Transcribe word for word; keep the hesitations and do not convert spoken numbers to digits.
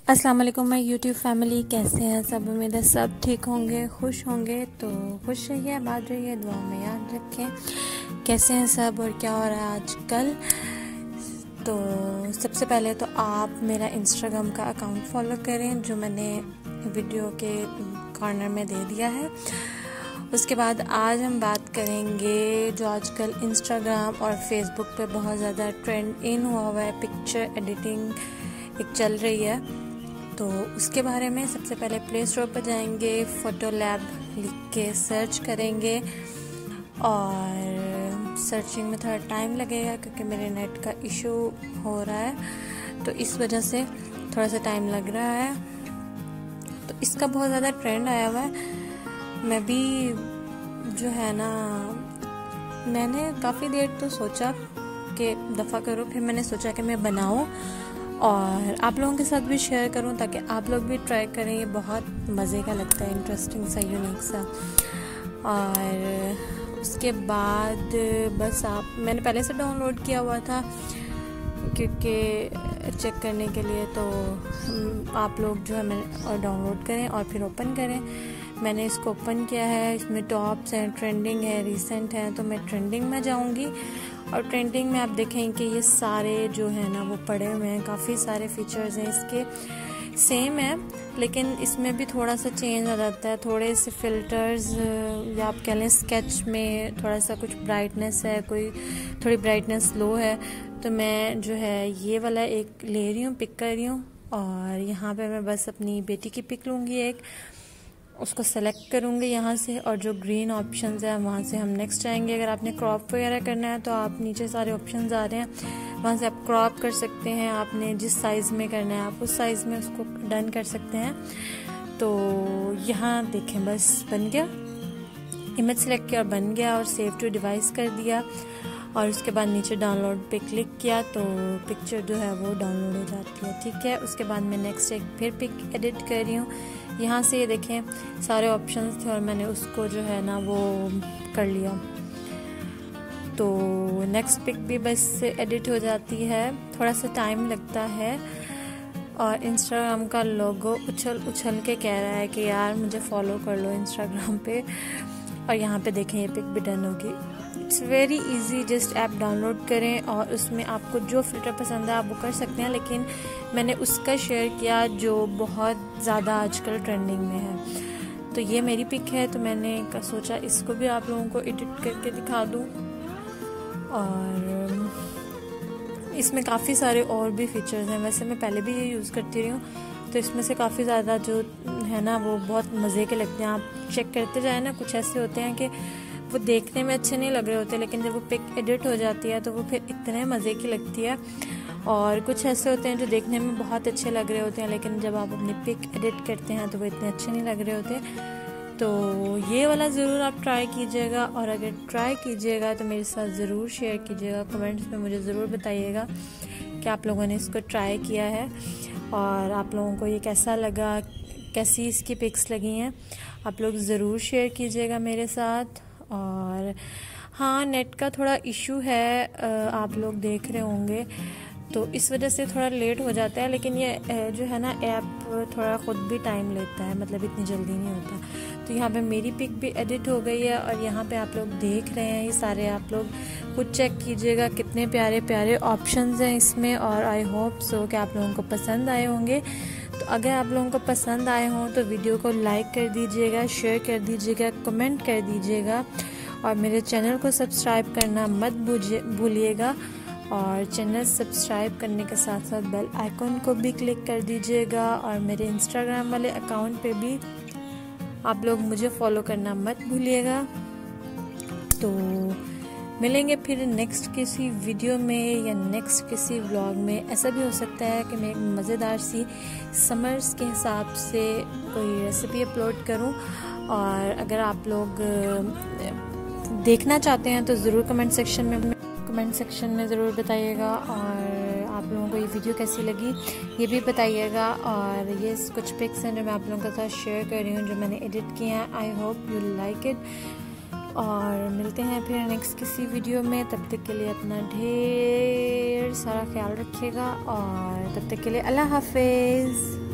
अस्सलाम वालेकुम my YouTube family, कैसे हैं सब। उम्मीद है सब ठीक होंगे, खुश होंगे। तो खुश रहिए, आबाद रहिए, दुआ में याद रखें। कैसे हैं सब और क्या हो रहा है आजकल। तो सबसे पहले तो आप मेरा इंस्टाग्राम का अकाउंट फॉलो करें जो मैंने वीडियो के कॉर्नर में दे दिया है। उसके बाद आज हम बात करेंगे जो आजकल इंस्टाग्राम और फेसबुक पे बहुत ज़्यादा ट्रेंड इन हुआ हुआ है, पिक्चर एडिटिंग एक चल रही है। तो उसके बारे में सबसे पहले प्ले स्टोर पर जाएंगे, फ़ोटो लैब लिख के सर्च करेंगे और सर्चिंग में थोड़ा टाइम लगेगा क्योंकि मेरे नेट का इशू हो रहा है, तो इस वजह से थोड़ा सा टाइम लग रहा है। तो इसका बहुत ज़्यादा ट्रेंड आया हुआ है। मैं भी जो है ना, मैंने काफ़ी देर तो सोचा कि दफ़ा करो, फिर मैंने सोचा कि मैं बनाऊँ और आप लोगों के साथ भी शेयर करूं ताकि आप लोग भी ट्राई करें। ये बहुत मज़े का लगता है, इंटरेस्टिंग सा, यूनिक सा। और उसके बाद बस आप, मैंने पहले से डाउनलोड किया हुआ था क्योंकि चेक करने के लिए, तो आप लोग जो है मैं डाउनलोड करें और फिर ओपन करें। मैंने इसको ओपन किया है, इसमें टॉप्स हैं, ट्रेंडिंग है, रीसेंट है, तो मैं ट्रेंडिंग में जाऊंगी। और ट्रेंडिंग में आप देखें कि ये सारे जो है ना वो पड़े हुए हैं, काफ़ी सारे फीचर्स हैं इसके, सेम है लेकिन इसमें भी थोड़ा सा चेंज आ जाता है। थोड़े से फ़िल्टर्स या आप कह लें स्केच में थोड़ा सा कुछ ब्राइटनेस है, कोई थोड़ी ब्राइटनेस लो है, तो मैं जो है ये वाला एक ले रही हूँ, पिक कर रही हूँ। और यहाँ पे मैं बस अपनी बेटी की पिक लूँगी, एक उसको सेलेक्ट करूँगी यहाँ से, और जो ग्रीन ऑप्शंस है वहाँ से हम नेक्स्ट जाएंगे। अगर आपने क्रॉप वगैरह करना है तो आप नीचे सारे ऑप्शंस आ रहे हैं, वहाँ से आप क्रॉप कर सकते हैं। आपने जिस साइज़ में करना है आप उस साइज़ में उसको डन कर सकते हैं। तो यहाँ देखें, बस बन गया, इमेज सेलेक्ट किया और बन गया, और सेव टू डिवाइस कर दिया। और उसके बाद नीचे डाउनलोड पे क्लिक किया तो पिक्चर जो है वो डाउनलोड हो जाती है। ठीक है, उसके बाद मैं नेक्स्ट एक फिर पिक एडिट कर रही हूँ। यहाँ से ये देखें सारे ऑप्शंस थे और मैंने उसको जो है ना वो कर लिया, तो नेक्स्ट पिक भी बस एडिट हो जाती है। थोड़ा सा टाइम लगता है और इंस्टाग्राम का लोगो उछल उछल के कह रहा है कि यार मुझे फॉलो कर लो इंस्टाग्राम पे। और यहाँ पे देखें ये पिक भी डन होगी। It's very easy, just app download करें और उसमें आपको जो फ़िल्टर पसंद है आप वो कर सकते हैं, लेकिन मैंने उसका शेयर किया जो बहुत ज़्यादा आजकल ट्रेंडिंग में है। तो ये मेरी पिक है, तो मैंने सोचा इसको भी आप लोगों को एडिट करके दिखा दूँ। और इसमें काफ़ी सारे और भी फीचर्स हैं, वैसे मैं पहले भी ये यूज़ करती रही हूँ, तो इसमें से काफ़ी ज़्यादा जो है ना वो बहुत मज़े के लगते हैं। आप चेक करते जाए ना, कुछ ऐसे होते हैं कि वो देखने में अच्छे नहीं लग रहे होते, लेकिन जब वो पिक एडिट हो जाती है तो वो फिर इतने मज़े की लगती है। और कुछ ऐसे होते हैं जो देखने में बहुत अच्छे लग रहे होते हैं, लेकिन जब आप अपनी पिक एडिट करते हैं तो वो इतने अच्छे नहीं लग रहे होते। तो ये वाला ज़रूर आप ट्राई कीजिएगा, और अगर ट्राई कीजिएगा तो मेरे साथ ज़रूर शेयर कीजिएगा, कमेंट्स में मुझे ज़रूर बताइएगा कि आप लोगों ने इसको ट्राई किया है और आप लोगों को ये कैसा लगा, कैसी इसकी पिक्स लगी हैं। आप लोग ज़रूर शेयर कीजिएगा मेरे साथ। और हाँ, नेट का थोड़ा इशू है, आप लोग देख रहे होंगे, तो इस वजह से थोड़ा लेट हो जाता है, लेकिन ये जो है ना ऐप थोड़ा ख़ुद भी टाइम लेता है, मतलब इतनी जल्दी नहीं होता। तो यहाँ पे मेरी पिक भी एडिट हो गई है और यहाँ पे आप लोग देख रहे हैं ये सारे, आप लोग खुद चेक कीजिएगा कितने प्यारे प्यारे ऑप्शंस हैं इसमें। और आई होप सो कि आप लोगों को पसंद आए होंगे। तो अगर आप लोगों को पसंद आए हों तो वीडियो को लाइक कर दीजिएगा, शेयर कर दीजिएगा, कमेंट कर दीजिएगा, और मेरे चैनल को सब्सक्राइब करना मत भूलिएगा। और चैनल सब्सक्राइब करने के साथ साथ बेल आइकॉन को भी क्लिक कर दीजिएगा। और मेरे इंस्टाग्राम वाले अकाउंट पे भी आप लोग मुझे फॉलो करना मत भूलिएगा। तो मिलेंगे फिर नेक्स्ट किसी वीडियो में या नेक्स्ट किसी व्लॉग में। ऐसा भी हो सकता है कि मैं एक मज़ेदार सी समर्स के हिसाब से कोई रेसिपी अपलोड करूं। और अगर आप लोग देखना चाहते हैं तो ज़रूर कमेंट सेक्शन में कमेंट सेक्शन में ज़रूर बताइएगा। और आप लोगों को ये वीडियो कैसी लगी ये भी बताइएगा। और ये कुछ पिक्स हैं जो मैं आप लोगों के साथ शेयर कर रही हूँ, जो मैंने एडिट किए हैं। I hope you like it. और मिलते हैं फिर नेक्स्ट किसी वीडियो में। तब तक के लिए अपना ढेर सारा ख्याल रखिएगा, और तब तक के लिए अल्लाह हाफिज़।